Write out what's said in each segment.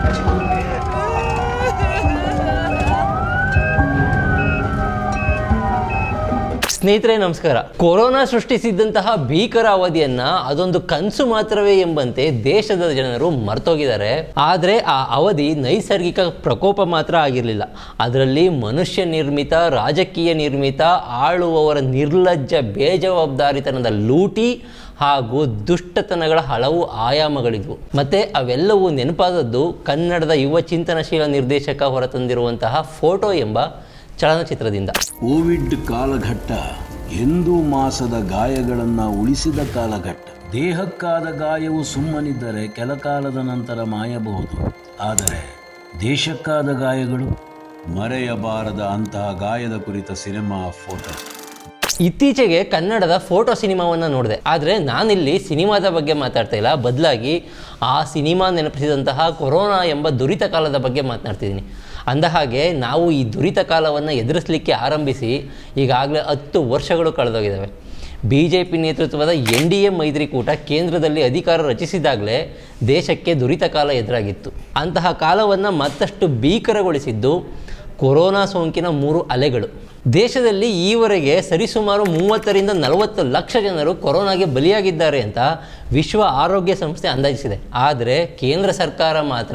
ಸ್ನೇಹಿತರೆ ನಮಸ್ಕಾರ. ಕೊರೋನಾ ಸೃಷ್ಟಿಸಿದ್ದಂತಹ ಭೀಕರ ಅವಧಿಯನ್ನ ಅದೊಂದು ಕನಸು ಮಾತ್ರವೇ ಎಂಬಂತೆ ದೇಶದ ಜನರು ಮರ್ತೋಗಿದ್ದಾರೆ. ಆದರೆ ಆ ಅವಧಿ ನೈಸರ್ಗಿಕ ಪ್ರಕೋಪ ಮಾತ್ರ ಆಗಿರಲಿಲ್ಲ. ಅದರಲ್ಲಿ ಮನುಷ್ಯ ನಿರ್ಮಿತ, ರಾಜಕೀಯ ನಿರ್ಮಿತ, ಆಳುವವರ ನಿರ್ಲಜ್ಜ ಬೇಜವಾಬ್ದಾರಿತನದ ಲೂಟಿ ಹಾಗೂ ದುಷ್ಟತನಗಳ ಹಲವು ಆಯಾಮಗಳಿದ್ವು. ಮತ್ತೆ ಅವೆಲ್ಲವೂ ನೆನಪಾದದ್ದು ಕನ್ನಡದ ಯುವ ಚಿಂತನಶೀಲ ನಿರ್ದೇಶಕ ಹೊರತಂದಿರುವಂತಹ ಫೋಟೋ ಎಂಬ ಚಲನಚಿತ್ರದಿಂದ. ಕೋವಿಡ್ ಕಾಲಘಟ್ಟ ಎಂದೂ ಮಾಸದ ಗಾಯಗಳನ್ನು ಉಳಿಸಿದ ಕಾಲಘಟ್ಟ. ದೇಹಕ್ಕಾದ ಗಾಯವು ಸುಮ್ಮನಿದ್ದರೆ ಕೆಲ ಕಾಲದ ನಂತರ ಮಾಯಬಹುದು. ಆದರೆ ದೇಶಕ್ಕಾದ ಗಾಯಗಳು ಮರೆಯಬಾರದ ಅಂತಹ ಗಾಯದ ಕುರಿತ ಸಿನಿಮಾ ಫೋಟೋ. ಇತ್ತೀಚೆಗೆ ಕನ್ನಡದ ಫೋಟೋ ಸಿನಿಮಾವನ್ನು ನೋಡಿದೆ. ಆದರೆ ನಾನಿಲ್ಲಿ ಸಿನಿಮಾದ ಬಗ್ಗೆ ಮಾತಾಡ್ತಾ ಇಲ್ಲ, ಬದಲಾಗಿ ಆ ಸಿನಿಮಾ ನೆನಪಿಸಿದಂತಹ ಕೊರೋನಾ ಎಂಬ ದುರಿತ ಕಾಲದ ಬಗ್ಗೆ ಮಾತನಾಡ್ತಿದ್ದೀನಿ. ಅಂದಹಾಗೆ ನಾವು ಈ ದುರಿತ ಕಾಲವನ್ನು ಎದುರಿಸಲಿಕ್ಕೆ ಆರಂಭಿಸಿ ಈಗಾಗಲೇ 10 ವರ್ಷಗಳು ಕಳೆದೋಗಿದ್ದಾವೆ. BJP ನೇತೃತ್ವದ NDA ಮೈತ್ರಿಕೂಟ ಕೇಂದ್ರದಲ್ಲಿ ಅಧಿಕಾರ ರಚಿಸಿದಾಗಲೇ ದೇಶಕ್ಕೆ ದುರಿತ ಕಾಲ ಎದುರಾಗಿತ್ತು. ಅಂತಹ ಕಾಲವನ್ನು ಮತ್ತಷ್ಟು ಭೀಕರಗೊಳಿಸಿದ್ದು ಕೊರೋನಾ ಸೋಂಕಿನ 3 ಅಲೆಗಳು. ದೇಶದಲ್ಲಿ ಈವರೆಗೆ ಸರಿಸುಮಾರು 30ರಿಂದ 40 ಲಕ್ಷ ಜನರು ಕೊರೋನಾಗೆ ಬಲಿಯಾಗಿದ್ದಾರೆ ಅಂತ ವಿಶ್ವ ಆರೋಗ್ಯ ಸಂಸ್ಥೆ ಅಂದಾಜಿಸಿದೆ. ಆದರೆ ಕೇಂದ್ರ ಸರ್ಕಾರ ಮಾತ್ರ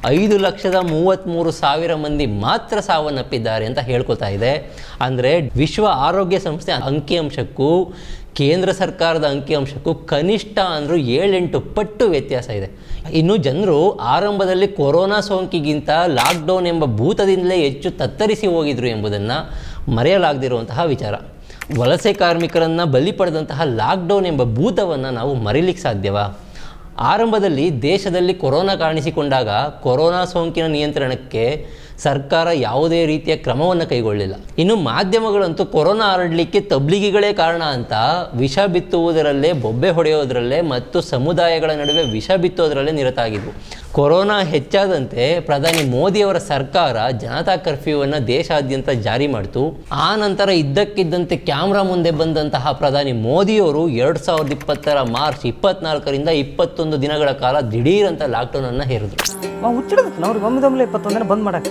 5,33,000 ಮಂದಿ ಮಾತ್ರ ಸಾವನ್ನಪ್ಪಿದ್ದಾರೆ ಅಂತ ಹೇಳ್ಕೊತಾ ಇದೆ. ಅಂದರೆ ವಿಶ್ವ ಆರೋಗ್ಯ ಸಂಸ್ಥೆ ಅಂಕಿಅಂಶಕ್ಕೂ ಕೇಂದ್ರ ಸರ್ಕಾರದ ಅಂಕಿಅಂಶಕ್ಕೂ ಕನಿಷ್ಠ ಅಂದರೂ 7-8 ಪಟ್ಟು ವ್ಯತ್ಯಾಸ ಇದೆ. ಇನ್ನು ಜನರು ಆರಂಭದಲ್ಲಿ ಕೊರೋನಾ ಸೋಂಕಿಗಿಂತ ಲಾಕ್ಡೌನ್ ಎಂಬ ಭೂತದಿಂದಲೇ ಹೆಚ್ಚು ತತ್ತರಿಸಿ ಹೋಗಿದ್ರು ಎಂಬುದನ್ನು ಮರೆಯಲಾಗದಿರುವಂತಹ ವಿಚಾರ. ವಲಸೆ ಕಾರ್ಮಿಕರನ್ನು ಬಲಿ ಪಡೆದಂತಹ ಲಾಕ್ಡೌನ್ ಎಂಬ ಭೂತವನ್ನು ನಾವು ಮರೀಲಿಕ್ಕೆ ಸಾಧ್ಯವಾ? ಆರಂಭದಲ್ಲಿ ದೇಶದಲ್ಲಿ ಕೊರೋನಾ ಕಾಣಿಸಿಕೊಂಡಾಗ ಕೊರೋನಾ ಸೋಂಕಿನ ನಿಯಂತ್ರಣಕ್ಕೆ ಸರ್ಕಾರ ಯಾವುದೇ ರೀತಿಯ ಕ್ರಮವನ್ನು ಕೈಗೊಳ್ಳಿಲ್ಲ. ಇನ್ನು ಮಾಧ್ಯಮಗಳಂತೂ ಕೊರೋನಾ ಹರಡಲಿಕ್ಕೆ ತಬ್ಲಿಗಿಗಳೇ ಕಾರಣ ಅಂತ ವಿಷ ಬಿತ್ತುವುದರಲ್ಲೇ, ಬೊಬ್ಬೆ ಹೊಡೆಯೋದರಲ್ಲೇ ಮತ್ತು ಸಮುದಾಯಗಳ ನಡುವೆ ವಿಷ ಬಿತ್ತೋದರಲ್ಲೇ ನಿರತಾಗಿದ್ವು. ಕೊರೋನಾ ಹೆಚ್ಚಾದಂತೆ ಪ್ರಧಾನಿ ಮೋದಿಯವರ ಸರ್ಕಾರ ಜನತಾ ಕರ್ಫ್ಯೂವನ್ನು ದೇಶಾದ್ಯಂತ ಜಾರಿ ಮಾಡಿತು. ಆ ನಂತರ ಇದ್ದಕ್ಕಿದ್ದಂತೆ ಕ್ಯಾಮ್ರಾ ಮುಂದೆ ಬಂದಂತಹ ಪ್ರಧಾನಿ ಮೋದಿಯವರು 2020 ಮಾರ್ಚ್ 24ರಿಂದ 21 ದಿನಗಳ ಕಾಲ ದಿಢೀರಂತ ಲಾಕ್ಡೌನನ್ನು ಹೇರಿದ್ರು. ಅವ್ರಿಗೆ ಒಮ್ಮಿದೊಮ್ಮೆ 21 ದಿನ ಬಂದ್ ಮಾಡಕ್ಕ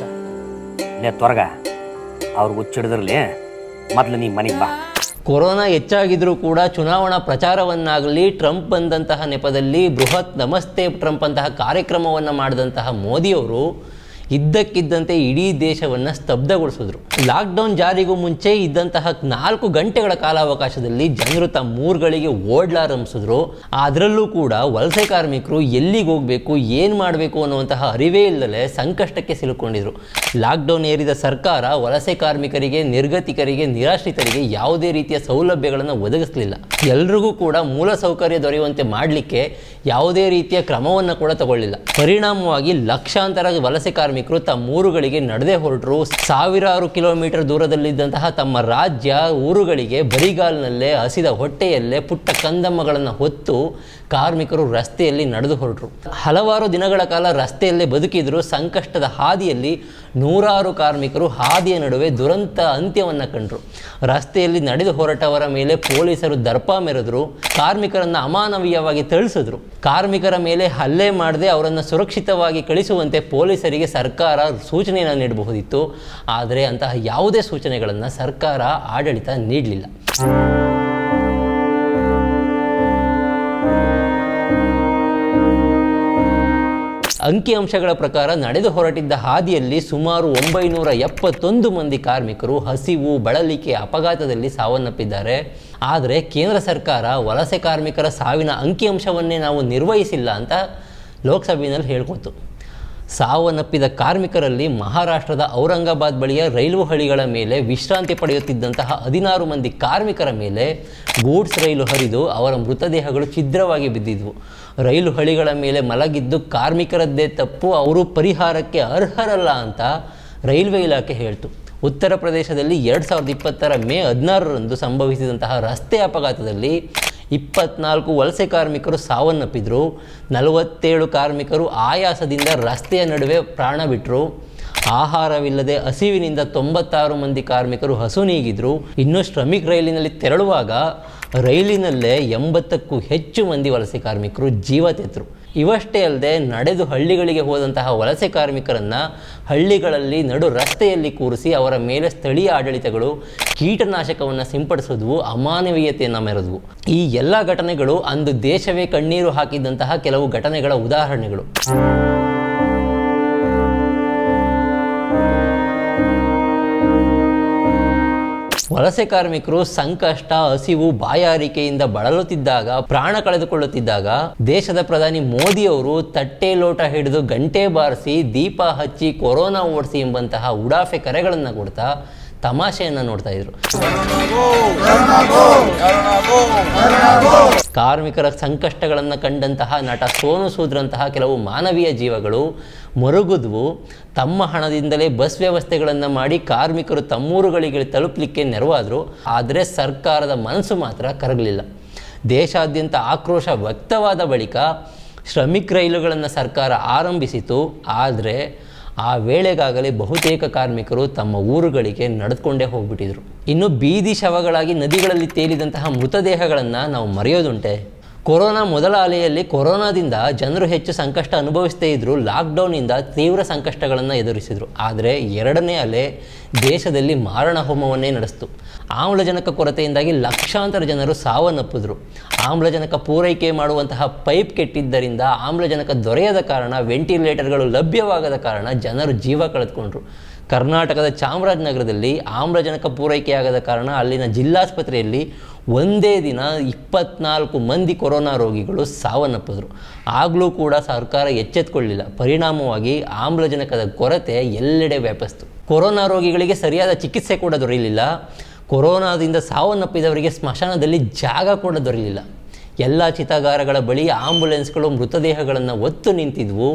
ತ್ವರಗ ಅವ್ರಿಗೆ ಹುಚ್ಚಿಡಿದ್ರಲ್ಲಿ ಮೊದಲು ನೀ ಮನೆಗೆ ಬಾ. ಕೊರೋನಾ ಹೆಚ್ಚಾಗಿದ್ರೂ ಕೂಡ ಚುನಾವಣಾ ಪ್ರಚಾರವನ್ನಾಗಲಿ, ಟ್ರಂಪ್ ಬಂದಂತಹ ನೆಪದಲ್ಲಿ ಬೃಹತ್ ನಮಸ್ತೆ ಟ್ರಂಪ್ ಅಂತಹ ಕಾರ್ಯಕ್ರಮವನ್ನು ಮಾಡಿದಂತಹ ಮೋದಿಯವರು ಇದ್ದಕ್ಕಿದ್ದಂತೆ ಇಡೀ ದೇಶವನ್ನು ಸ್ತಬ್ಧಗೊಳಿಸಿದ್ರು. ಲಾಕ್ಡೌನ್ ಜಾರಿಗೂ ಮುಂಚೆ ಇದ್ದಂತಹ 4 ಗಂಟೆಗಳ ಕಾಲಾವಕಾಶದಲ್ಲಿ ಜನರು ತಮ್ಮ ಊರುಗಳಿಗೆ ಓಡ್ಲಾರಂಭಿಸಿದ್ರು. ಅದರಲ್ಲೂ ಕೂಡ ವಲಸೆ ಕಾರ್ಮಿಕರು ಎಲ್ಲಿಗೆ ಹೋಗಬೇಕು, ಏನು ಮಾಡಬೇಕು ಅನ್ನುವಂತಹ ಅರಿವೇ ಇಲ್ಲದೆ ಸಂಕಷ್ಟಕ್ಕೆ ಸಿಲುಕೊಂಡಿದ್ರು. ಲಾಕ್ಡೌನ್ ಏರಿದ ಸರ್ಕಾರ ವಲಸೆ ಕಾರ್ಮಿಕರಿಗೆ, ನಿರ್ಗತಿಕರಿಗೆ, ನಿರಾಶ್ರಿತರಿಗೆ ಯಾವುದೇ ರೀತಿಯ ಸೌಲಭ್ಯಗಳನ್ನು ಒದಗಿಸಲಿಲ್ಲ. ಎಲ್ರಿಗೂ ಕೂಡ ಮೂಲ ಸೌಕರ್ಯ ದೊರೆಯುವಂತೆ ಮಾಡಲಿಕ್ಕೆ ಯಾವುದೇ ರೀತಿಯ ಕ್ರಮವನ್ನು ಕೂಡ ತಗೊಳ್ಳಿಲ್ಲ. ಪರಿಣಾಮವಾಗಿ ಲಕ್ಷಾಂತರ ವಲಸೆ ಕಾರ್ಮಿಕರು ತಮ್ಮ ಊರುಗಳಿಗೆ ನಡೆದೇ ಹೊರಟರು. ಸಾವಿರಾರು ಕಿಲೋಮೀಟರ್ ದೂರದಲ್ಲಿದ್ದಂತಹ ತಮ್ಮ ರಾಜ್ಯ ಊರುಗಳಿಗೆ ಬರಿಗಾಲಿನಲ್ಲೇ, ಹಸಿದ ಹೊಟ್ಟೆಯಲ್ಲೇ ಪುಟ್ಟ ಕಂದಮ್ಮಗಳನ್ನು ಹೊತ್ತು ಕಾರ್ಮಿಕರು ರಸ್ತೆಯಲ್ಲಿ ನಡೆದು ಹೊರಟರು. ಹಲವಾರು ದಿನಗಳ ಕಾಲ ರಸ್ತೆಯಲ್ಲೇ ಬದುಕಿದ್ರು. ಸಂಕಷ್ಟದ ಹಾದಿಯಲ್ಲಿ ನೂರಾರು ಕಾರ್ಮಿಕರು ಹಾದಿಯ ನಡುವೆ ದುರಂತ ಅಂತ್ಯವನ್ನು ಕಂಡರು. ರಸ್ತೆಯಲ್ಲಿ ನಡೆದು ಹೊರಟವರ ಮೇಲೆ ಪೊಲೀಸರು ದರ್ಪ ಮೆರೆದ್ರು. ಕಾರ್ಮಿಕರನ್ನು ಅಮಾನವೀಯವಾಗಿ ಥಳಿಸಿದ್ರು. ಕಾರ್ಮಿಕರ ಮೇಲೆ ಹಲ್ಲೆ ಮಾಡದೆ ಅವರನ್ನು ಸುರಕ್ಷಿತವಾಗಿ ಕಳಿಸುವಂತೆ ಪೊಲೀಸರಿಗೆ ಸರ್ಕಾರ ಸೂಚನೆಯನ್ನು ನೀಡಬಹುದಿತ್ತು. ಆದರೆ ಅಂತಹ ಯಾವುದೇ ಸೂಚನೆಗಳನ್ನು ಸರ್ಕಾರ, ಆಡಳಿತ ನೀಡಲಿಲ್ಲ. ಅಂಕಿಅಂಶಗಳ ಪ್ರಕಾರ ನಡೆದು ಹೊರಟಿದ್ದ ಹಾದಿಯಲ್ಲಿ ಸುಮಾರು 971 ಮಂದಿ ಕಾರ್ಮಿಕರು ಹಸಿವು, ಬಳಲಿಕೆ, ಅಪಘಾತದಲ್ಲಿ ಸಾವನ್ನಪ್ಪಿದ್ದಾರೆ. ಆದರೆ ಕೇಂದ್ರ ಸರ್ಕಾರ ವಲಸೆ ಕಾರ್ಮಿಕರ ಸಾವಿನ ಅಂಕಿಅಂಶವನ್ನೇ ನಾವು ನಿರ್ವಹಿಸಿಲ್ಲ ಅಂತ ಲೋಕಸಭೆಯಲ್ಲಿ ಹೇಳ್ಕೊತು. ಸಾವನ್ನಪ್ಪಿದ ಕಾರ್ಮಿಕರಲ್ಲಿ ಮಹಾರಾಷ್ಟ್ರದ ಔರಂಗಾಬಾದ್ ಬಳಿಯ ರೈಲು ಹಳಿಗಳ ಮೇಲೆ ವಿಶ್ರಾಂತಿ ಪಡೆಯುತ್ತಿದ್ದಂತಹ 16 ಮಂದಿ ಕಾರ್ಮಿಕರ ಮೇಲೆ ಗೂಡ್ಸ್ ರೈಲು ಹರಿದು ಅವರ ಮೃತದೇಹಗಳು ಛಿದ್ರವಾಗಿ ಬಿದ್ದಿದ್ವು. ರೈಲು ಹಳಿಗಳ ಮೇಲೆ ಮಲಗಿದ್ದು ಕಾರ್ಮಿಕರದ್ದೇ ತಪ್ಪು, ಅವರು ಪರಿಹಾರಕ್ಕೆ ಅರ್ಹರಲ್ಲ ಅಂತ ರೈಲ್ವೆ ಇಲಾಖೆ ಹೇಳ್ತು. ಉತ್ತರ ಪ್ರದೇಶದಲ್ಲಿ 2020 ಮೇ 16ರಂದು ಸಂಭವಿಸಿದಂತಹ ರಸ್ತೆ ಅಪಘಾತದಲ್ಲಿ 24 ವಲಸೆ ಕಾರ್ಮಿಕರು ಸಾವನ್ನಪ್ಪಿದ್ರು. 47 ಕಾರ್ಮಿಕರು ಆಯಾಸದಿಂದ ರಸ್ತೆಯ ನಡುವೆ ಪ್ರಾಣ ಬಿಟ್ಟರು. ಆಹಾರವಿಲ್ಲದೆ ಹಸಿವಿನಿಂದ 96 ಮಂದಿ ಕಾರ್ಮಿಕರು ಹಸು ನೀಗಿದ್ರು. ಇನ್ನು ಶ್ರಮಿಕ್ ರೈಲಿನಲ್ಲಿ ತೆರಳುವಾಗ ರೈಲಿನಲ್ಲೇ 80ಕ್ಕೂ ಹೆಚ್ಚು ಮಂದಿ ವಲಸೆ ಕಾರ್ಮಿಕರು ಜೀವ ತೆತ್ತರು. ಇವಷ್ಟೇ ಅಲ್ಲದೆ ನಡೆದು ಹಳ್ಳಿಗಳಿಗೆ ಹೋದಂತಹ ವಲಸೆ ಕಾರ್ಮಿಕರನ್ನು ಹಳ್ಳಿಗಳಲ್ಲಿ ನಡು ರಸ್ತೆಯಲ್ಲಿ ಕೂರಿಸಿ ಅವರ ಮೇಲೆ ಸ್ಥಳೀಯ ಆಡಳಿತಗಳು ಕೀಟನಾಶಕವನ್ನು ಸಿಂಪಡಿಸಿದ್ವು, ಅಮಾನವೀಯತೆಯನ್ನು ಮೆರೆದವು. ಈ ಎಲ್ಲ ಘಟನೆಗಳು ಅಂದು ದೇಶವೇ ಕಣ್ಣೀರು ಹಾಕಿದಂತಹ ಕೆಲವು ಘಟನೆಗಳ ಉದಾಹರಣೆಗಳು. ವಲಸೆ ಕಾರ್ಮಿಕರು ಸಂಕಷ್ಟ, ಹಸಿವು, ಬಾಯಾರಿಕೆಯಿಂದ ಬಳಲುತ್ತಿದ್ದಾಗ, ಪ್ರಾಣ ಕಳೆದುಕೊಳ್ಳುತ್ತಿದ್ದಾಗ ದೇಶದ ಪ್ರಧಾನಿ ಮೋದಿಯವರು ತಟ್ಟೆ ಲೋಟ ಹಿಡಿದು ಗಂಟೆ ಬಾರಿಸಿ ದೀಪ ಹಚ್ಚಿ ಕೊರೋನಾ ಓಡಿಸಿ ಎಂಬಂತಹ ಉಡಾಫೆ ಕರೆಗಳನ್ನು ಕೊಡ್ತಾ ತಮಾಷೆಯನ್ನು ನೋಡ್ತಾ ಇದ್ರು. ಕಾರ್ಮಿಕರ ಸಂಕಷ್ಟಗಳನ್ನು ಕಂಡಂತಹ ನಟ ಸೋನು ಸೂದ್ರಂತಹ ಕೆಲವು ಮಾನವೀಯ ಜೀವಗಳು ಮರುಗುದ್ವು. ತಮ್ಮ ಹಣದಿಂದಲೇ ಬಸ್ ವ್ಯವಸ್ಥೆಗಳನ್ನು ಮಾಡಿ ಕಾರ್ಮಿಕರು ತಮ್ಮೂರುಗಳಿಗೆ ತಲುಪಲಿಕ್ಕೆ ನೆರವಾದರು. ಆದರೆ ಸರ್ಕಾರದ ಮನಸ್ಸು ಮಾತ್ರ ಕರಗಲಿಲ್ಲ. ದೇಶಾದ್ಯಂತ ಆಕ್ರೋಶ ವ್ಯಕ್ತವಾದ ಬಳಿಕ ಶ್ರಮಿಕ್ ರೈಲುಗಳನ್ನು ಸರ್ಕಾರ ಆರಂಭಿಸಿತು. ಆದರೆ ಆ ವೇಳೆಗಾಗಲೇ ಬಹುತೇಕ ಕಾರ್ಮಿಕರು ತಮ್ಮ ಊರುಗಳಿಗೆ ನಡೆದುಕೊಂಡೇ ಹೋಗ್ಬಿಟ್ಟಿದ್ರು. ಇನ್ನು ಬೀದಿ ಶವಗಳಾಗಿ ನದಿಗಳಲ್ಲಿ ತೇಲಿದಂತಹ ಮೃತದೇಹಗಳನ್ನು ನಾವು ಮರೆಯೋದುಂಟೆ? ಕೊರೋನಾ ಮೊದಲ ಅಲೆಯಲ್ಲಿ ಕೊರೋನಾದಿಂದ ಜನರು ಹೆಚ್ಚು ಸಂಕಷ್ಟ ಅನುಭವಿಸ್ತೇ ಇದ್ದರು, ಲಾಕ್ಡೌನಿಂದ ತೀವ್ರ ಸಂಕಷ್ಟಗಳನ್ನು ಎದುರಿಸಿದರು. ಆದರೆ ಎರಡನೇ ಅಲೆ ದೇಶದಲ್ಲಿ ಮಾರಣ ಹೋಮವನ್ನೇ ನಡೆಸಿತು. ಆಮ್ಲಜನಕ ಕೊರತೆಯಿಂದಾಗಿ ಲಕ್ಷಾಂತರ ಜನರು ಸಾವನ್ನಪ್ಪಿದ್ರು. ಆಮ್ಲಜನಕ ಪೂರೈಕೆ ಮಾಡುವಂತಹ ಪೈಪ್ ಕೆಟ್ಟಿದ್ದರಿಂದ ಆಮ್ಲಜನಕ ದೊರೆಯದ ಕಾರಣ, ವೆಂಟಿಲೇಟರ್ಗಳು ಲಭ್ಯವಾಗದ ಕಾರಣ ಜನರು ಜೀವ ಕಳೆದುಕೊಂಡ್ರು. ಕರ್ನಾಟಕದ ಚಾಮರಾಜನಗರದಲ್ಲಿ ಆಮ್ಲಜನಕ ಪೂರೈಕೆಯಾಗದ ಕಾರಣ ಅಲ್ಲಿನ ಜಿಲ್ಲಾಸ್ಪತ್ರೆಯಲ್ಲಿ ಒಂದೇ ದಿನ 24 ಮಂದಿ ಕೊರೋನಾ ರೋಗಿಗಳು ಸಾವನ್ನಪ್ಪಿದ್ರು. ಆಗಲೂ ಕೂಡ ಸರ್ಕಾರ ಎಚ್ಚೆತ್ತುಕೊಳ್ಳಲಿಲ್ಲ. ಪರಿಣಾಮವಾಗಿ ಆಮ್ಲಜನಕದ ಕೊರತೆ ಎಲ್ಲೆಡೆ ವ್ಯಾಪಿಸ್ತು. ಕೊರೋನಾ ರೋಗಿಗಳಿಗೆ ಸರಿಯಾದ ಚಿಕಿತ್ಸೆ ಕೂಡ ದೊರೆಯಲಿಲ್ಲ. ಕೊರೋನಾದಿಂದ ಸಾವನ್ನಪ್ಪಿದವರಿಗೆ ಸ್ಮಶಾನದಲ್ಲಿ ಜಾಗ ಕೂಡ ದೊರೆಯಲಿಲ್ಲ. ಎಲ್ಲ ಚಿತಾಗಾರಗಳ ಬಳಿ ಆಂಬ್ಯುಲೆನ್ಸ್ಗಳು ಮೃತದೇಹಗಳನ್ನು ಹೊತ್ತು ನಿಂತಿದ್ವು.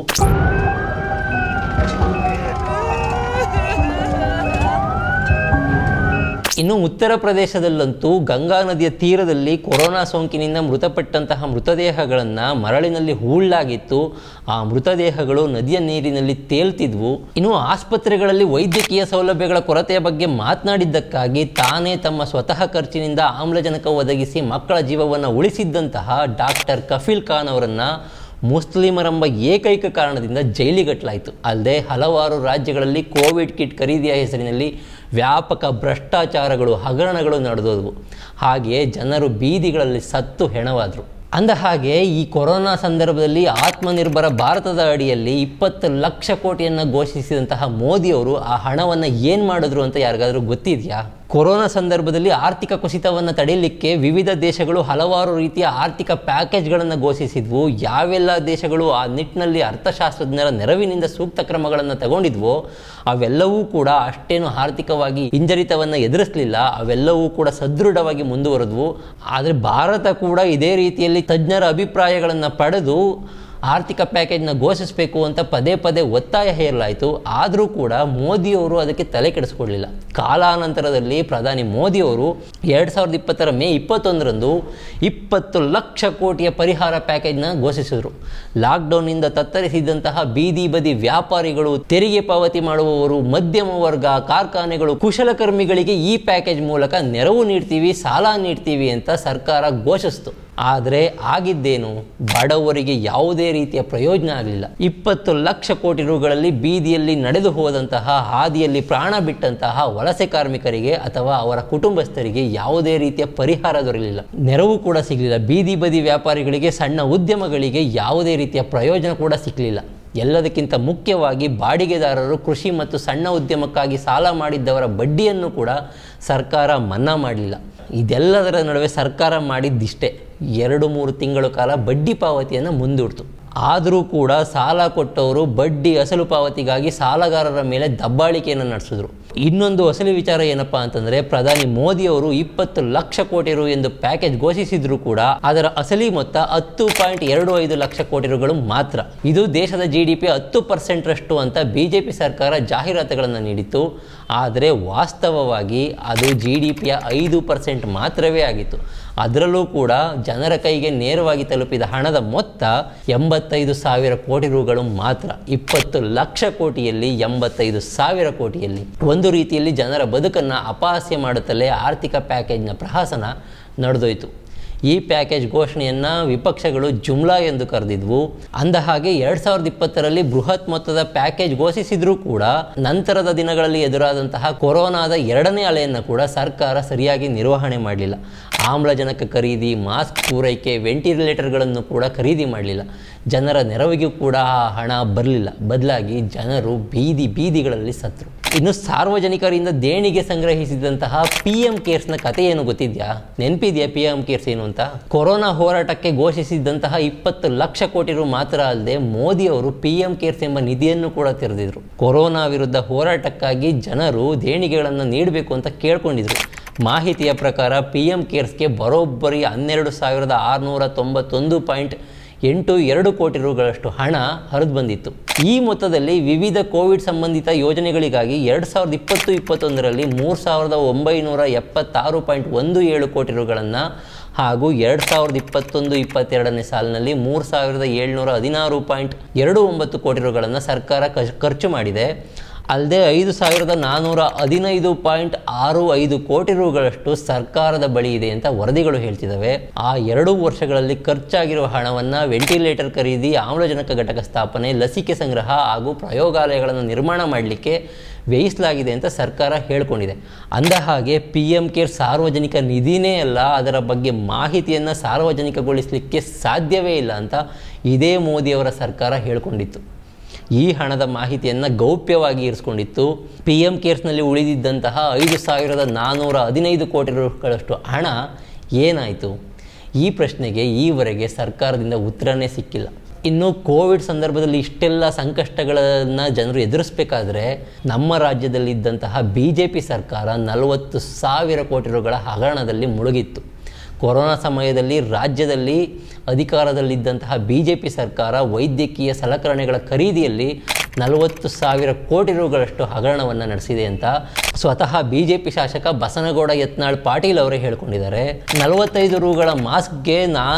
ಇನ್ನು ಉತ್ತರ ಪ್ರದೇಶದಲ್ಲಂತೂ ಗಂಗಾ ನದಿಯ ತೀರದಲ್ಲಿ ಕೊರೋನಾ ಸೋಂಕಿನಿಂದ ಮೃತಪಟ್ಟಂತಹ ಮೃತದೇಹಗಳನ್ನು ಮರಳಿನಲ್ಲಿ ಹೂಳಾಗಿತ್ತು. ಆ ಮೃತದೇಹಗಳು ನದಿಯ ನೀರಿನಲ್ಲಿ ತೇಲ್ತಿದ್ವು. ಇನ್ನು ಆಸ್ಪತ್ರೆಗಳಲ್ಲಿ ವೈದ್ಯಕೀಯ ಸೌಲಭ್ಯಗಳ ಕೊರತೆಯ ಬಗ್ಗೆ ಮಾತನಾಡಿದ್ದಕ್ಕಾಗಿ ತಾನೇ ತಮ್ಮ ಸ್ವತಃ ಖರ್ಚಿನಿಂದ ಆಮ್ಲಜನಕ ಒದಗಿಸಿ ಮಕ್ಕಳ ಜೀವವನ್ನು ಉಳಿಸಿದ್ದಂತಹ ಡಾಕ್ಟರ್ ಕಫೀಲ್ ಖಾನ್ ಅವರನ್ನು ಮುಸ್ಲಿಮರೆಂಬ ಏಕೈಕ ಕಾರಣದಿಂದ ಜೈಲಿಗಟ್ಟಲಾಯಿತು. ಅಲ್ಲದೆ ಹಲವಾರು ರಾಜ್ಯಗಳಲ್ಲಿ ಕೋವಿಡ್ ಕಿಟ್ ಖರೀದಿಯ ಹೆಸರಿನಲ್ಲಿ ವ್ಯಾಪಕ ಭ್ರಷ್ಟಾಚಾರಗಳು, ಹಗರಣಗಳು ನಡೆದವು. ಹಾಗೆಯೇ ಜನರು ಬೀದಿಗಳಲ್ಲಿ ಸತ್ತು ಹೆಣವಾದರು. ಅಂದಹಾಗೆ ಈ ಕೊರೋನಾ ಸಂದರ್ಭದಲ್ಲಿ ಆತ್ಮನಿರ್ಭರ ಭಾರತದ ಅಡಿಯಲ್ಲಿ 20 ಲಕ್ಷ ಕೋಟಿಯನ್ನು ಘೋಷಿಸಿದಂತಹ ಮೋದಿಯವರು ಆ ಹಣವನ್ನು ಏನು ಮಾಡಿದ್ರು ಅಂತ ಯಾರಿಗಾದರೂ ಗೊತ್ತಿದೆಯಾ? ಕೊರೋನಾ ಸಂದರ್ಭದಲ್ಲಿ ಆರ್ಥಿಕ ಕುಸಿತವನ್ನು ತಡೆಯಲಿಕ್ಕೆ ವಿವಿಧ ದೇಶಗಳು ಹಲವಾರು ರೀತಿಯ ಆರ್ಥಿಕ ಪ್ಯಾಕೇಜ್ಗಳನ್ನು ಘೋಷಿಸಿದ್ವು. ಯಾವೆಲ್ಲ ದೇಶಗಳು ಆ ನಿಟ್ಟಿನಲ್ಲಿ ಅರ್ಥಶಾಸ್ತ್ರಜ್ಞರ ನೆರವಿನಿಂದ ಸೂಕ್ತ ಕ್ರಮಗಳನ್ನು ತಗೊಂಡಿದ್ವೋ ಅವೆಲ್ಲವೂ ಕೂಡ ಅಷ್ಟೇನು ಆರ್ಥಿಕವಾಗಿ ಹಿಂಜರಿತವನ್ನು ಎದುರಿಸಲಿಲ್ಲ. ಅವೆಲ್ಲವೂ ಕೂಡ ಸದೃಢವಾಗಿ ಮುಂದುವರೆದವು. ಆದರೆ ಭಾರತ ಕೂಡ ಇದೇ ರೀತಿಯಲ್ಲಿ ತಜ್ಞರ ಅಭಿಪ್ರಾಯಗಳನ್ನು ಪಡೆದು ಆರ್ಥಿಕ ಪ್ಯಾಕೇಜ್ನ ಘೋಷಿಸಬೇಕು ಅಂತ ಪದೇ ಪದೇ ಒತ್ತಾಯ ಹೇರಲಾಯಿತು. ಆದರೂ ಕೂಡ ಮೋದಿಯವರು ಅದಕ್ಕೆ ತಲೆ ಕೆಡಿಸ್ಕೊಡ್ಲಿಲ್ಲ. ಕಾಲಾನಂತರದಲ್ಲಿ ಪ್ರಧಾನಿ ಮೋದಿಯವರು 2020 ಮೇ 21ರಂದು 20 ಲಕ್ಷ ಕೋಟಿಯ ಪರಿಹಾರ ಪ್ಯಾಕೇಜ್ನ ಘೋಷಿಸಿದರು. ಲಾಕ್ಡೌನ್ನಿಂದ ತತ್ತರಿಸಿದ್ದಂತಹ ಬೀದಿ ಬದಿ ವ್ಯಾಪಾರಿಗಳು, ತೆರಿಗೆ ಪಾವತಿ ಮಾಡುವವರು, ಮಧ್ಯಮ ವರ್ಗ, ಕಾರ್ಖಾನೆಗಳು, ಕುಶಲಕರ್ಮಿಗಳಿಗೆ ಈ ಪ್ಯಾಕೇಜ್ ಮೂಲಕ ನೆರವು ನೀಡ್ತೀವಿ, ಸಾಲ ನೀಡ್ತೀವಿ ಅಂತ ಸರ್ಕಾರ ಘೋಷಿಸಿತು. ಆದರೆ ಆಗಿದ್ದೇನು? ಬಡವರಿಗೆ ಯಾವುದೇ ರೀತಿಯ ಪ್ರಯೋಜನ ಆಗಲಿಲ್ಲ. 20 ಲಕ್ಷ ಕೋಟಿ ರುಗಳಲ್ಲಿ ಬೀದಿಯಲ್ಲಿ ನಡೆದು ಹೋದಂತಹ, ಹಾದಿಯಲ್ಲಿ ಪ್ರಾಣ ಬಿಟ್ಟಂತಹ ವಲಸೆ ಕಾರ್ಮಿಕರಿಗೆ ಅಥವಾ ಅವರ ಕುಟುಂಬಸ್ಥರಿಗೆ ಯಾವುದೇ ರೀತಿಯ ಪರಿಹಾರ ದೊರೆಯಲಿಲ್ಲ, ನೆರವು ಕೂಡ ಸಿಗಲಿಲ್ಲ. ಬೀದಿ ಬದಿ ವ್ಯಾಪಾರಿಗಳಿಗೆ, ಸಣ್ಣ ಉದ್ಯಮಗಳಿಗೆ ಯಾವುದೇ ರೀತಿಯ ಪ್ರಯೋಜನ ಕೂಡ ಸಿಗಲಿಲ್ಲ. ಎಲ್ಲದಕ್ಕಿಂತ ಮುಖ್ಯವಾಗಿ ಬಾಡಿಗೆದಾರರು, ಕೃಷಿ ಮತ್ತು ಸಣ್ಣ ಉದ್ಯಮಕ್ಕಾಗಿ ಸಾಲ ಮಾಡಿದ್ದವರ ಬಡ್ಡಿಯನ್ನು ಕೂಡ ಸರ್ಕಾರ ಮನ್ನಾ ಮಾಡಲಿಲ್ಲ. ಇದೆಲ್ಲದರ ನಡುವೆ ಸರ್ಕಾರ ಮಾಡಿದ್ದಿಷ್ಟೇ, 2-3 ತಿಂಗಳ ಕಾಲ ಬಡ್ಡಿ ಪಾವತಿಯನ್ನು ಮುಂದೂಡ್ತು. ಆದರೂ ಕೂಡ ಸಾಲ ಕೊಟ್ಟವರು ಬಡ್ಡಿ ಅಸಲು ಪಾವತಿಗಾಗಿ ಸಾಲಗಾರರ ಮೇಲೆ ದಬ್ಬಾಳಿಕೆಯನ್ನು ನಡೆಸಿದ್ರು. ಇನ್ನೊಂದು ಅಸಲಿ ವಿಚಾರ ಏನಪ್ಪಾ ಅಂತಂದರೆ, ಪ್ರಧಾನಿ ಮೋದಿಯವರು 20 ಲಕ್ಷ ಕೋಟಿ ರು ಎಂದು ಪ್ಯಾಕೇಜ್ ಘೋಷಿಸಿದ್ರು ಕೂಡ ಅದರ ಅಸಲಿ ಮೊತ್ತ 10.25 ಲಕ್ಷ ಕೋಟಿ ರುಗಳು ಮಾತ್ರ. ಇದು ದೇಶದ GDP 10% ಅಂತ ಬಿಜೆಪಿ ಸರ್ಕಾರ ಜಾಹೀರಾತುಗಳನ್ನು ನೀಡಿತ್ತು. ಆದರೆ ವಾಸ್ತವವಾಗಿ ಅದು GDPಯ 5% ಮಾತ್ರವೇ ಆಗಿತ್ತು. ಅದರಲ್ಲೂ ಕೂಡ ಜನರ ಕೈಗೆ ನೇರವಾಗಿ ತಲುಪಿದ ಹಣದ ಮೊತ್ತ 85,000 ಕೋಟಿ ರುಗಳು ಮಾತ್ರ. 20 ಲಕ್ಷ ಕೋಟಿಯಲ್ಲಿ 85,000 ಕೋಟಿಯಲ್ಲಿ ಒಂದು ರೀತಿಯಲ್ಲಿ ಜನರ ಬದುಕನ್ನು ಅಪಹಾಸ್ಯ ಮಾಡುತ್ತಲೇ ಆರ್ಥಿಕ ಪ್ಯಾಕೇಜ್ನ ಪ್ರಹಸನ ನಡೆದೋಯ್ತು. ಈ ಪ್ಯಾಕೇಜ್ ಘೋಷಣೆಯನ್ನು ವಿಪಕ್ಷಗಳು ಜುಮ್ಲಾ ಎಂದು ಕರೆದಿದ್ವು. ಅಂದ ಹಾಗೆ 2020ರಲ್ಲಿ ಬೃಹತ್ ಮೊತ್ತದ ಪ್ಯಾಕೇಜ್ ಘೋಷಿಸಿದ್ರೂ ಕೂಡ ನಂತರದ ದಿನಗಳಲ್ಲಿ ಎದುರಾದಂತಹ ಕೊರೋನಾದ 2ನೇ ಅಲೆಯನ್ನು ಕೂಡ ಸರ್ಕಾರ ಸರಿಯಾಗಿ ನಿರ್ವಹಣೆ ಮಾಡಲಿಲ್ಲ. ಆಮ್ಲಜನಕ ಖರೀದಿ, ಮಾಸ್ಕ್ ಪೂರೈಕೆ, ವೆಂಟಿಲೇಟರ್ಗಳನ್ನು ಕೂಡ ಖರೀದಿ ಮಾಡಲಿಲ್ಲ. ಜನರ ನೆರವಿಗೂ ಕೂಡ ಆ ಹಣ ಬರಲಿಲ್ಲ. ಬದಲಾಗಿ ಜನರು ಬೀದಿಗಳಲ್ಲಿ ಸತ್ತರು. ಇನ್ನು ಸಾರ್ವಜನಿಕರಿಂದ ದೇಣಿಗೆ ಸಂಗ್ರಹಿಸಿದಂತಹ PM ಕೇರ್ಸ್ನ ಕಥೆ ಏನು ಗೊತ್ತಿದೆಯಾ? ನೆನಪಿದೆಯಾ PM ಕೇರ್ಸ್ ಏನು ಅಂತ? ಕೊರೋನಾ ಹೋರಾಟಕ್ಕೆ ಘೋಷಿಸಿದಂತಹ 20 ಲಕ್ಷ ಕೋಟಿ ರು ಮಾತ್ರ ಅಲ್ಲದೆ ಮೋದಿ ಅವರು PM ಕೇರ್ಸ್ ಎಂಬ ನಿಧಿಯನ್ನು ಕೂಡ ತೆರೆದಿದ್ರು. ಕೊರೋನಾ ವಿರುದ್ಧ ಹೋರಾಟಕ್ಕಾಗಿ ಜನರು ದೇಣಿಗೆಗಳನ್ನು ನೀಡಬೇಕು ಅಂತ ಕೇಳ್ಕೊಂಡಿದ್ರು. ಮಾಹಿತಿಯ ಪ್ರಕಾರ PM ಕೇರ್ಸ್ಗೆ ಬರೋಬ್ಬರಿ 12,691.82 ಕೋಟಿ ರುಗಳಷ್ಟು ಹಣ ಹರಿದು ಬಂದಿತ್ತು. ಈ ಮೊತ್ತದಲ್ಲಿ ವಿವಿಧ ಕೋವಿಡ್ ಸಂಬಂಧಿತ ಯೋಜನೆಗಳಿಗಾಗಿ 2020-21ರಲ್ಲಿ 3,976.17 ಕೋಟಿ ರುಗಳನ್ನು ಹಾಗೂ 2021-22ನೇ ಸಾಲಿನಲ್ಲಿ 3,716.29 ಕೋಟಿ ರುಗಳನ್ನು ಸರ್ಕಾರ ಖರ್ಚು ಮಾಡಿದೆ. ಅಲ್ಲದೆ 5,415.65 ಕೋಟಿ ರುಗಳಷ್ಟು ಸರ್ಕಾರದ ಬಳಿ ಇದೆ ಅಂತ ವರದಿಗಳು ಹೇಳ್ತಿದ್ದಾವೆ. ಆ 2 ವರ್ಷಗಳಲ್ಲಿ ಖರ್ಚಾಗಿರುವ ಹಣವನ್ನು ವೆಂಟಿಲೇಟರ್ ಖರೀದಿ, ಆಮ್ಲಜನಕ ಘಟಕ ಸ್ಥಾಪನೆ, ಲಸಿಕೆ ಸಂಗ್ರಹ ಹಾಗೂ ಪ್ರಯೋಗಾಲಯಗಳನ್ನು ನಿರ್ಮಾಣ ಮಾಡಲಿಕ್ಕೆ ವ್ಯಯಿಸಲಾಗಿದೆ ಅಂತ ಸರ್ಕಾರ ಹೇಳ್ಕೊಂಡಿದೆ. ಅಂದ ಹಾಗೆ PM ಕೇರ್ ಸಾರ್ವಜನಿಕ ನಿಧಿನೇ ಅಲ್ಲ, ಅದರ ಬಗ್ಗೆ ಮಾಹಿತಿಯನ್ನು ಸಾರ್ವಜನಿಕಗೊಳಿಸಲಿಕ್ಕೆ ಸಾಧ್ಯವೇ ಇಲ್ಲ ಅಂತ ಇದೇ ಮೋದಿಯವರ ಸರ್ಕಾರ ಹೇಳ್ಕೊಂಡಿತ್ತು. ಈ ಹಣದ ಮಾಹಿತಿಯನ್ನು ಗೌಪ್ಯವಾಗಿ ಇರಿಸ್ಕೊಂಡಿತ್ತು. PM ಕೇರ್ಸ್ನಲ್ಲಿ ಉಳಿದಿದ್ದಂತಹ 5,415 ಕೋಟಿ ರುಗಳಷ್ಟು ಹಣ ಏನಾಯಿತು? ಈ ಪ್ರಶ್ನೆಗೆ ಈವರೆಗೆ ಸರ್ಕಾರದಿಂದ ಉತ್ತರನೇ ಸಿಕ್ಕಿಲ್ಲ. ಇನ್ನು ಕೋವಿಡ್ ಸಂದರ್ಭದಲ್ಲಿ ಇಷ್ಟೆಲ್ಲ ಸಂಕಷ್ಟಗಳನ್ನು ಜನರು ಎದುರಿಸಬೇಕಾದ್ರೆ ನಮ್ಮ ರಾಜ್ಯದಲ್ಲಿದ್ದಂತಹ BJP ಸರ್ಕಾರ 40,000 ಕೋಟಿ ರುಗಳ ಹಗರಣದಲ್ಲಿ ಮುಳುಗಿತ್ತು. ಕೊರೋನಾ ಸಮಯದಲ್ಲಿ ರಾಜ್ಯದಲ್ಲಿ ಅಧಿಕಾರದಲ್ಲಿದ್ದಂತಹ BJP ಸರ್ಕಾರ ವೈದ್ಯಕೀಯ ಸಲಕರಣೆಗಳ ಖರೀದಿಯಲ್ಲಿ 40,000 ಕೋಟಿ ರುಗಳಷ್ಟು ಹಗರಣವನ್ನು ನಡೆಸಿದೆ ಅಂತ ಸ್ವತಃ BJP ಶಾಸಕ ಬಸನಗೌಡ ಯತ್ನಾಳ್ ಪಾಟೀಲ್ ಅವರೇ ಹೇಳ್ಕೊಂಡಿದ್ದಾರೆ. 45 ರುಗಳ ಮಾಸ್ಕ್ಗೆ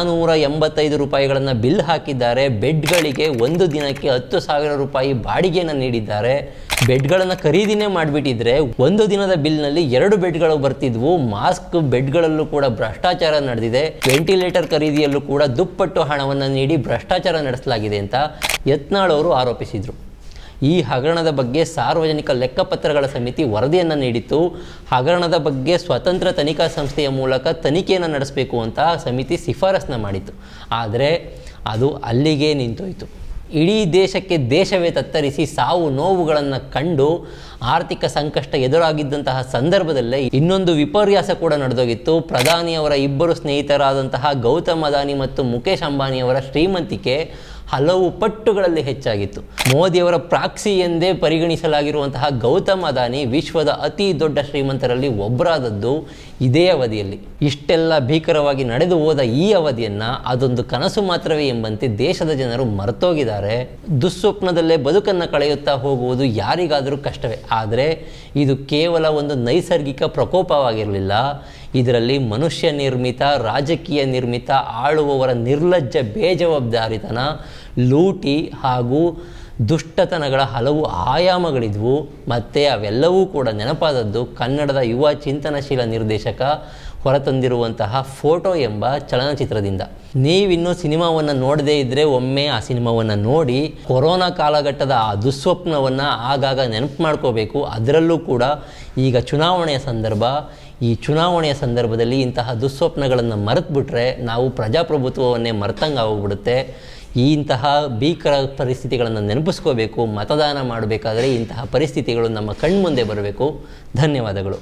485 ರೂಪಾಯಿಗಳನ್ನು ಬಿಲ್ ಹಾಕಿದ್ದಾರೆ. ಬೆಡ್ಗಳಿಗೆ ಒಂದು ದಿನಕ್ಕೆ 10,000 ರೂಪಾಯಿ ಬಾಡಿಗೆಯನ್ನು ನೀಡಿದ್ದಾರೆ. ಬೆಡ್ಗಳನ್ನು ಖರೀದಿನೇ ಮಾಡಿಬಿಟ್ಟಿದ್ರೆ ಒಂದು ದಿನದ ಬಿಲ್ನಲ್ಲಿ 2 ಬೆಡ್ಗಳು ಬರ್ತಿದ್ವು. ಮಾಸ್ಕ್ ಬೆಡ್ಗಳಲ್ಲೂ ಕೂಡ ಭ್ರಷ್ಟಾಚಾರ ನಡೆದಿದೆ. ವೆಂಟಿಲೇಟರ್ ಖರೀದಿಯಲ್ಲೂ ಕೂಡ ದುಪ್ಪಟ್ಟು ಹಣವನ್ನು ನೀಡಿ ಭ್ರಷ್ಟಾಚಾರ ನಡೆಸಲಾಗಿದೆ ಅಂತ ಯತ್ನಾಳ್ ಅವರು ಆರೋಪಿಸಿದರು. ಈ ಹಗರಣದ ಬಗ್ಗೆ ಸಾರ್ವಜನಿಕ ಲೆಕ್ಕಪತ್ರಗಳ ಸಮಿತಿ ವರದಿಯನ್ನು ನೀಡಿತ್ತು. ಹಗರಣದ ಬಗ್ಗೆ ಸ್ವತಂತ್ರ ತನಿಖಾ ಸಂಸ್ಥೆಯ ಮೂಲಕ ತನಿಖೆಯನ್ನು ನಡೆಸಬೇಕು ಅಂತ ಸಮಿತಿ ಶಿಫಾರಸನ್ನ ಮಾಡಿತ್ತು. ಆದರೆ ಅದು ಅಲ್ಲಿಗೆ ನಿಂತೋಯಿತು. ಇಡೀ ದೇಶಕ್ಕೆ ದೇಶವೇ ತತ್ತರಿಸಿ ಸಾವು ನೋವುಗಳನ್ನು ಕಂಡು ಆರ್ಥಿಕ ಸಂಕಷ್ಟ ಎದುರಾಗಿದ್ದಂತಹ ಸಂದರ್ಭದಲ್ಲೇ ಇನ್ನೊಂದು ವಿಪರ್ಯಾಸ ಕೂಡ ನಡೆದೋಗಿತ್ತು. ಪ್ರಧಾನಿಯವರ ಇಬ್ಬರು ಸ್ನೇಹಿತರಾದಂತಹ ಗೌತಮ್ ಅದಾನಿ ಮತ್ತು ಮುಖೇಶ್ ಅಂಬಾನಿಯವರ ಶ್ರೀಮಂತಿಕೆ ಹಲವು ಪಟ್ಟುಗಳಲ್ಲಿ ಹೆಚ್ಚಾಗಿತ್ತು. ಮೋದಿಯವರ ಪ್ರಾಕ್ಸಿ ಎಂದೇ ಪರಿಗಣಿಸಲಾಗಿರುವಂತಹ ಗೌತಮ್ ಅದಾನಿ ವಿಶ್ವದ ಅತಿ ದೊಡ್ಡ ಶ್ರೀಮಂತರಲ್ಲಿ ಒಬ್ಬರಾದದ್ದು ಇದೇ ಅವಧಿಯಲ್ಲಿ. ಇಷ್ಟೆಲ್ಲ ಭೀಕರವಾಗಿ ನಡೆದು ಹೋದ ಈ ಅವಧಿಯನ್ನು ಅದೊಂದು ಕನಸು ಮಾತ್ರವೇ ಎಂಬಂತೆ ದೇಶದ ಜನರು ಮರೆತೋಗಿದ್ದಾರೆ. ದುಸ್ವಪ್ನದಲ್ಲೇ ಬದುಕನ್ನು ಕಳೆಯುತ್ತಾ ಹೋಗುವುದು ಯಾರಿಗಾದರೂ ಕಷ್ಟವೇ. ಆದರೆ ಇದು ಕೇವಲ ಒಂದು ನೈಸರ್ಗಿಕ ಪ್ರಕೋಪವಾಗಿರಲಿಲ್ಲ. ಇದರಲ್ಲಿ ಮನುಷ್ಯ ನಿರ್ಮಿತ, ರಾಜಕೀಯ ನಿರ್ಮಿತ, ಆಳುವವರ ನಿರ್ಲಜ್ಜ ಬೇಜವಾಬ್ದಾರಿತನ, ಲೂಟಿ ಹಾಗೂ ದುಷ್ಟತನಗಳ ಹಲವು ಆಯಾಮಗಳಿದ್ವು. ಮತ್ತು ಅವೆಲ್ಲವೂ ಕೂಡ ನೆನಪಾದದ್ದು ಕನ್ನಡದ ಯುವ ಚಿಂತನಶೀಲ ನಿರ್ದೇಶಕ ಹೊರತಂದಿರುವಂತಹ ಫೋಟೋ ಎಂಬ ಚಲನಚಿತ್ರದಿಂದ. ನೀವಿನ್ನೂ ಸಿನಿಮಾವನ್ನು ನೋಡದೇ ಇದ್ದರೆ ಒಮ್ಮೆ ಆ ಸಿನಿಮಾವನ್ನು ನೋಡಿ ಕೊರೋನಾ ಕಾಲಘಟ್ಟದ ಆ ದುಸ್ವಪ್ನವನ್ನು ಆಗಾಗ ನೆನಪು ಮಾಡ್ಕೋಬೇಕು. ಅದರಲ್ಲೂ ಕೂಡ ಈಗ ಚುನಾವಣೆಯ ಸಂದರ್ಭ. ಈ ಚುನಾವಣೆಯ ಸಂದರ್ಭದಲ್ಲಿ ಇಂತಹ ದುಸ್ವಪ್ನಗಳನ್ನು ಮರೆತುಬಿಟ್ರೆ ನಾವು ಪ್ರಜಾಪ್ರಭುತ್ವವನ್ನೇ ಮರೆತಂಗೆ ಆಗೋಗ್ಬಿಡುತ್ತೆ. ಇಂತಹ ಭೀಕರ ಪರಿಸ್ಥಿತಿಗಳನ್ನು ನೆನಪಿಸ್ಕೋಬೇಕು. ಮತದಾನ ಮಾಡಬೇಕಾದ್ರೆ ಇಂತಹ ಪರಿಸ್ಥಿತಿಗಳು ನಮ್ಮ ಕಣ್ಮುಂದೆ ಬರಬೇಕು. ಧನ್ಯವಾದಗಳು.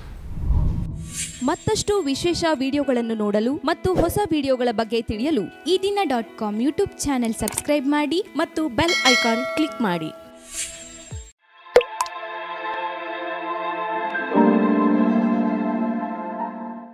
ಮತ್ತಷ್ಟು ವಿಶೇಷ ವಿಡಿಯೋಗಳನ್ನು ನೋಡಲು ಮತ್ತು ಹೊಸ ವಿಡಿಯೋಗಳ ಬಗ್ಗೆ ತಿಳಿಯಲು ಈ ದಿನ .com ಯೂಟ್ಯೂಬ್ ಚಾನೆಲ್ ಸಬ್ಸ್ಕ್ರೈಬ್ ಮಾಡಿ ಮತ್ತು ಬೆಲ್ ಐಕಾನ್ ಕ್ಲಿಕ್ ಮಾಡಿ.